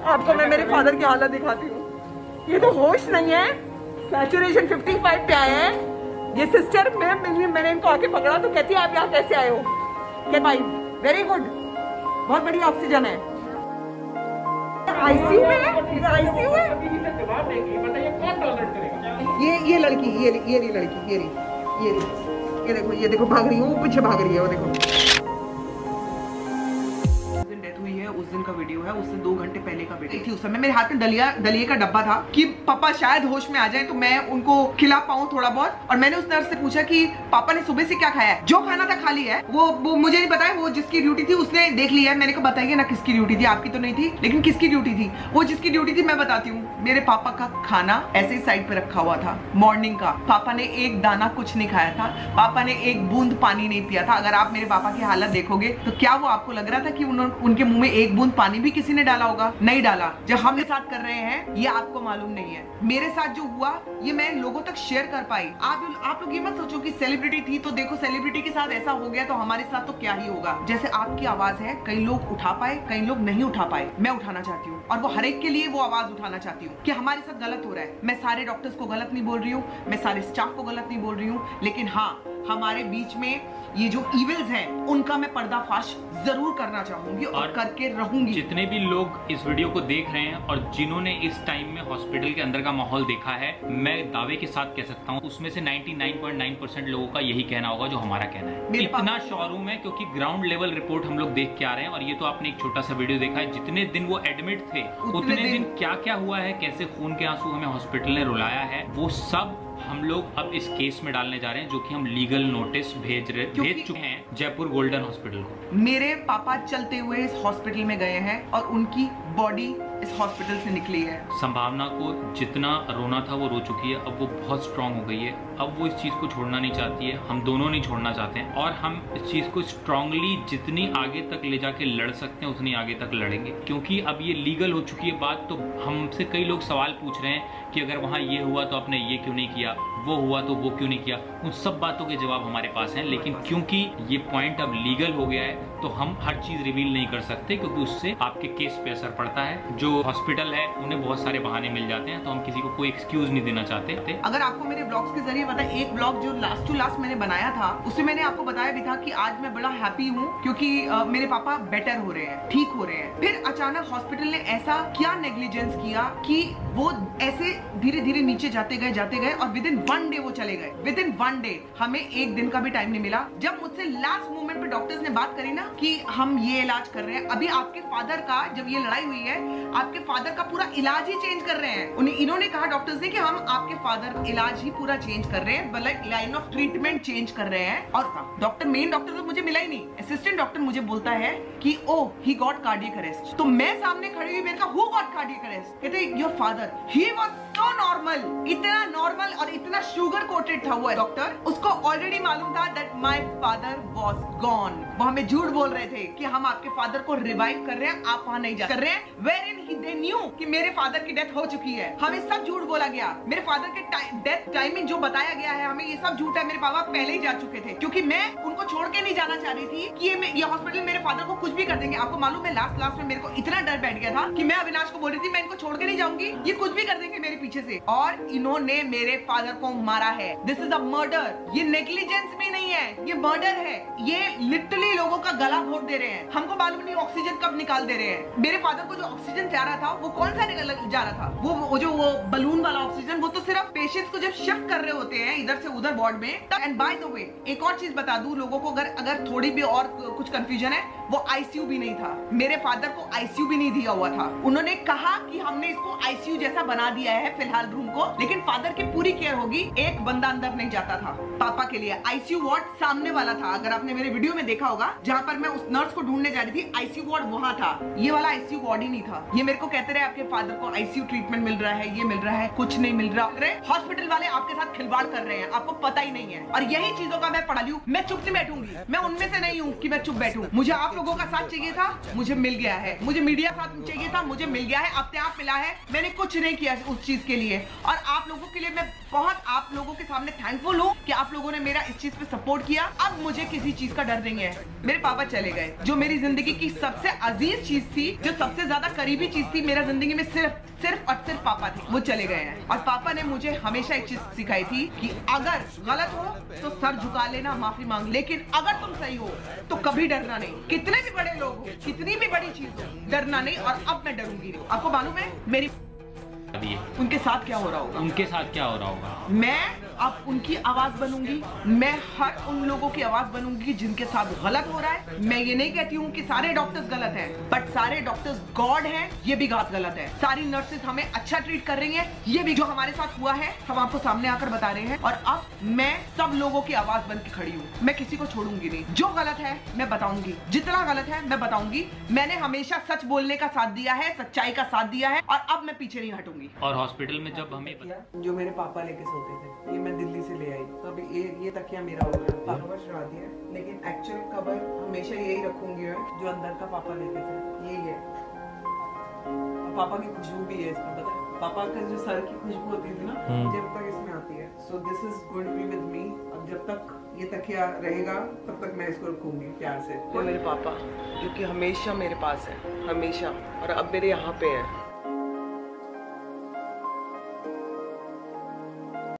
आपको मैं मेरे फादर की हालत दिखाती हूँ। ये तो होश नहीं है, सैचुरेशन 55 पे आए हैं। ये सिस्टर मैंने इनको आके पकड़ा तो कहती है आप यहाँ कैसे आए हो? क्या भाई वेरी गुड, बहुत बड़ी ऑक्सीजन है। आईसीयू में है, आईसीयू है। ये लड़की, ये लड़की, ये देखो भाग रही है, वो पीछे भाग रही है, वो देखो। डेथ हुई है, उस दिन का वीडियो है, उससे 2 घंटे पहले का वीडियो थी। उस समय मेरे हाथ में दलिया का डब्बा था कि पापा शायद होश में आ जाए तो मैं उनको खिला पाऊं थोड़ा बहुत। और मैंने उस नर्स से पूछा कि पापा ने सुबह से क्या खाया है? जो खाना था खा लिया है। वो मुझे नहीं पता है, वो जिसकी ड्यूटी थी उसने देख लिया है। मैंने कहा बताइए ना किसकी ड्यूटी थी, आपकी तो नहीं थी, लेकिन किसकी ड्यूटी थी? वो जिसकी ड्यूटी थी मैं बताती हूँ। मेरे पापा का खाना ऐसे ही साइड पे रखा हुआ था मॉर्निंग का। पापा ने एक दाना कुछ नहीं खाया था, पापा ने एक बूंद पानी नहीं पिया था। अगर आप मेरे पापा की हालत देखोगे तो क्या वो आपको लग रहा था कि उनके मुंह में एक बूंद पानी भी किसी ने डाला होगा? नहीं डाला। जो हम ये साथ कर रहे हैं ये आपको मालूम नहीं है। मेरे साथ जो हुआ ये मैं लोगों तक शेयर कर पाई। आप लोग ये मत सोचो कि सेलिब्रिटी थी तो देखो सेलिब्रिटी के साथ ऐसा हो गया तो हमारे साथ तो क्या ही होगा। जैसे आपकी आवाज है, कई लोग उठा पाए, कई लोग नहीं उठा पाए। मैं उठाना चाहती हूँ और वो हर एक के लिए वो आवाज उठाना चाहती हूँ कि हमारे साथ गलत हो रहा है। मैं सारे डॉक्टर्स को गलत नहीं बोल रही हूँ, मैं सारे स्टाफ को गलत नहीं बोल रही हूँ, लेकिन हाँ हमारे बीच में ये जो इविल्स हैं उनका मैं पर्दाफाश जरूर करना चाहूंगी और करके रहूंगी। जितने भी लोग इस वीडियो को देख रहे हैं और जिन्होंने इस टाइम में हॉस्पिटल के अंदर का माहौल देखा है, मैं दावे के साथ कह सकता हूँ उसमें से 99.9% लोगों का यही कहना होगा जो हमारा कहना है। इतना शोरूम है क्योंकि ग्राउंड लेवल रिपोर्ट हम लोग देख के आ रहे हैं। और ये तो आपने एक छोटा सा वीडियो देखा है। जितने दिन वो एडमिट थे उतने दिन क्या क्या हुआ है, कैसे खून के आंसू हमें हॉस्पिटल ने रुलाया है, वो सब हम लोग अब इस केस में डालने जा रहे हैं, जो कि हम लीगल नोटिस भेज चुके हैं जयपुर गोल्डन हॉस्पिटल को। मेरे पापा चलते हुए इस हॉस्पिटल में गए हैं और उनकी बॉडी इस हॉस्पिटल से निकली है। संभावना को जितना रोना था वो रो चुकी है, अब वो बहुत स्ट्रांग हो गई है। अब वो इस चीज को छोड़ना नहीं चाहती है, हम दोनों नहीं छोड़ना चाहते हैं। और हम इस चीज को स्ट्रांगली जितनी आगे तक ले जाके लड़ सकते हैं उतनी आगे तक लड़ेंगे, क्योंकि अब ये लीगल हो चुकी है बात। तो हमसे कई लोग सवाल पूछ रहे हैं कि अगर वहाँ ये हुआ तो आपने ये क्यों नहीं किया, वो हुआ तो वो क्यों नहीं किया। उन सब बातों के जवाब हमारे पास हैं, लेकिन क्योंकि ये पॉइंट अब लीगल हो गया है तो हम हर चीज रिवील नहीं कर सकते, क्योंकि उससे आपके केस पे असर पड़ता है। जो हॉस्पिटल है उन्हें बहुत सारे बहाने मिल जाते हैं, तो हम किसी को कोई एक्सक्यूज नहीं देना चाहते। अगर आपको मेरे ब्लॉग्स के जरिए पता है, एक ब्लॉग जो लास्ट टू लास्ट मैंने बनाया था उसमें मैंने आपको बताया भी था कि आज मैं बड़ा हैप्पी हूँ क्योंकि मेरे पापा बेटर हो रहे हैं, ठीक हो रहे हैं। फिर अचानक हॉस्पिटल ने ऐसा क्या नेग्लिजेंस किया कि वो ऐसे धीरे धीरे नीचे जाते गए और विद इन 1 डे वो चले गए। विद इन 1 डे, हमें 1 दिन का भी टाइम नहीं मिला। जब मुझसे लास्ट मोमेंट पे डॉक्टर्स ने बात करी ना कि हम ये इलाज कर रहे हैं, अभी आपके फादर का, जब ये लड़ाई हुई है आपके फादर का पूरा इलाज ही चेंज कर रहे हैं। इन्होंने कहा डॉक्टर्स ने कि हम आपके फादर इलाज ही पूरा चेंज कर रहे हैं, मतलब लाइन ऑफ ट्रीटमेंट चेंज कर रहे हैं। और मेन डॉक्टर तो मुझे मिला ही नहीं, असिस्टेंट डॉक्टर मुझे बोलता है कि oh he got cardiac arrest. तो मैं सामने खड़ी हुई, मैंने कहा हु गॉट कार्डियक अरेस्ट? कहते your father, he was so normal, इतना नॉर्मल और इतना शुगर कोटेड था वो डॉक्टर। उसको ऑलरेडी मालूम था that my father was gone. वो हमें झूठ बोल रहे थे कि हम आपके फादर को रिवाइव कर रहे हैं, आप वहां नहीं जा कर रहे हैं। वेयर इन दे न्यू कि मेरे फादर की डेथ हो चुकी है। हमें सब झूठ बोला गया। मेरे फादर के डेथ टाइमिंग जो बताया गया है हमें, ये सब झूठ है। मेरे पापा पहले ही जा चुके थे क्योंकि मैं उनको छोड़ के नहीं जाना चाह रही थी कि ये हॉस्पिटल मेरे फादर को कुछ भी कर देंगे। आपको मालूम है लास्ट में मेरे को इतना डर बैठ गया था कि मैं अविनाश को बोल रही थी मैं इनको छोड़ के नहीं जाऊंगी, ये कुछ भी कर देंगे मेरे पीछे से। और इन्होंने मेरे फादर को मारा है। This is a murder. ये नेग्लिजेंस भी नहीं है, ये मर्डर है। ये लिटरली लोगों का गला घोट दे रहे हैं। हमको मालूम नहीं ऑक्सीजन कब निकाल दे रहे हैं। मेरे फादर को जो ऑक्सीजन जा रहा था वो कौन सा जा रहा था? वो बलून वाला ऑक्सीजन, वो तो सिर्फ पेशेंट्स को जब शिफ्ट कर रहे होते हैं इधर से उधर वार्ड में। एंड बाय द वे एक और चीज बता दूं लोगों को, अगर थोड़ी भी और कुछ कंफ्यूजन है, वो आईसीयू भी नहीं था। मेरे फादर को आईसीयू भी नहीं दिया हुआ था। उन्होंने कहा कि हमने इसको आईसीयू जैसा बना दिया है फिलहाल रूम को, लेकिन फादर की पूरी केयर होगी। एक बंदा अंदर नहीं जाता था पापा के लिए। आईसीयू वार्ड सामने वाला था, अगर आपने मेरे वीडियो में देखा होगा, जहां पर मैं उस नर्स को ढूंढने जा रही थी, आईसीयू वार्ड वहां था। ये वाला आईसीयू वार्ड ही नहीं था। ये मेरे को कहते रहे आपके फादर को आईसीयू ट्रीटमेंट मिल रहा है, ये मिल रहा है, कुछ नहीं मिल रहा। हॉस्पिटल वाले आपके साथ खिलवाड़ कर रहे हैं, आपको पता ही नहीं है। और यही चीजों का मैं पढ़ा लूं, मैं चुप से बैठूंगी। मैं उनमें से नहीं हूं कि मैं चुप बैठूं। मुझे आप लोगों का साथ चाहिए था, मुझे मिल गया है। मुझे मीडिया साथ चाहिए था, मुझे मिल गया है। अपने आप मिला है। मैंने कुछ नहीं किया उस चीज के लिए। और आप लोगों के लिए मैं बहुत आप लोगों के सामने थैंकफुल हूँ कि आप लोगों ने मेरा इस चीज पे सपोर्ट किया। अब मुझे किसी चीज का डर नहीं है। मेरे पापा चले गए, जो मेरी जिंदगी की सबसे अजीज चीज थी, जो सबसे ज्यादा करीबी चीज थी मेरा जिंदगी में, सिर्फ और सिर्फ पापा थे। वो चले गए हैं और पापा ने मुझे हमेशा एक चीज सिखाई थी कि अगर गलत हो तो सर झुका लेना, माफी मांग, लेकिन अगर तुम सही हो तो कभी डरना नहीं। कितने भी बड़े लोग हो, कितनी भी बड़ी चीज हो, डरना नहीं। और अब मैं डरूंगी नहीं। आपको मालूम है मेरी उनके साथ क्या हो रहा होगा? उनके साथ क्या हो रहा होगा? मैं अब उनकी आवाज बनूंगी। मैं हर उन लोगों की आवाज बनूंगी जिनके साथ गलत हो रहा है। मैं ये नहीं कहती हूँ कि सारे डॉक्टर्स गलत हैं, बट सारे डॉक्टर्स गॉड हैं, ये भी बात गलत है। सारी नर्सेस हमें अच्छा ट्रीट कर रही हैं, ये भी जो हमारे साथ हुआ है हम आपको सामने आकर बता रहे हैं। और अब मैं सब लोगों की आवाज बन के खड़ी हूँ। मैं किसी को छोड़ूंगी नहीं। जो गलत है मैं बताऊंगी, जितना गलत है मैं बताऊंगी। मैंने हमेशा सच बोलने का साथ दिया है, सच्चाई का साथ दिया है, और अब मैं पीछे नहीं हटूंगी। और हॉस्पिटल में जब हमें जो मेरे पापा लेके सोते थे, ये मैं दिल्ली से ले आई। तो अभी ये तकिया मेरा हो गया, कवर चढ़ा दिया, लेकिन एक्चुअल कवर हमेशा यही रखूंगी मैं, जो अंदर का पापा लेते थे, यही है। और पापा की खुशबू भी है इसमें, पता है? पापा का जो सर की खुशबू होती थी ना, जब तक इसमें आती है। So this is going to be with me. अब जब तक ये तकिया रहेगा तब तक मैं इसको रखूंगी प्यार से। मेरे पापा जो कि हमेशा मेरे पास है, हमेशा, और अब मेरे यहाँ पे है।